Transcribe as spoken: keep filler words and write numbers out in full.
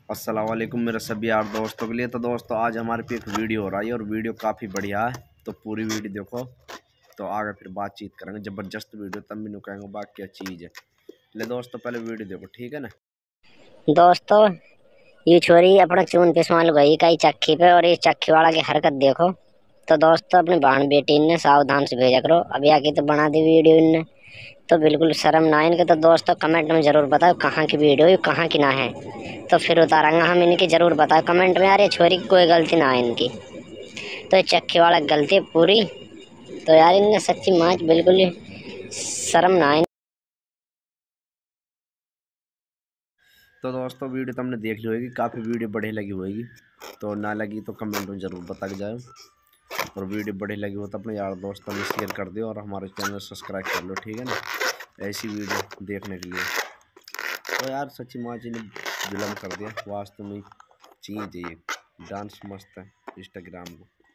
अस्सलाम वालेकुम मेरे सभी यार दोस्तों के लिए। तो दोस्तों आज हमारे पे एक वीडियो हो रहा है और वीडियो काफ़ी बढ़िया है, तो पूरी वीडियो देखो। तो आगे फिर बातचीत करेंगे, ज़बरदस्त वीडियो, तब भी कहेंगे बाकी क्या चीज़ है। ले दोस्तों पहले वीडियो देखो, ठीक है ना। दोस्तों ये छोरी अपना चून पिसवाल गई कई चक्की पे, और ये चक्की वाला की हरकत देखो। तो दोस्तों अपनी बहन बेटी ने सावधान से भेजा करो। अभी आके तो बना दी वीडियो इनने, तो बिल्कुल शर्म ना इनके। तो दोस्तों कमेंट में जरूर बताओ कहाँ की वीडियो है, कहाँ की ना है, तो फिर उतारेंगे हम इनकी। जरूर बताओ कमेंट में यार ये छोरी की कोई गलती ना है इनकी। तो ये चक्की वाला गलती है पूरी। तो यार इनने सच्ची माच बिल्कुल ही शर्म ना है। तो दोस्तों वीडियो तुमने देख ली होगी, काफ़ी वीडियो बढ़िया लगी होगी। तो ना लगी तो कमेंट में ज़रूर बता के जाओ, और वीडियो बढ़िया लगी हो तो अपने यार दोस्तों में शेयर कर दो और हमारे चैनल सब्सक्राइब कर लो, ठीक है ना, ऐसी वीडियो देखने के लिए। तो यार सच्ची माँ जी ने जुलम कर दिया, वास्तव में चीज़ है ये। डांस मस्त है इंस्टाग्राम में।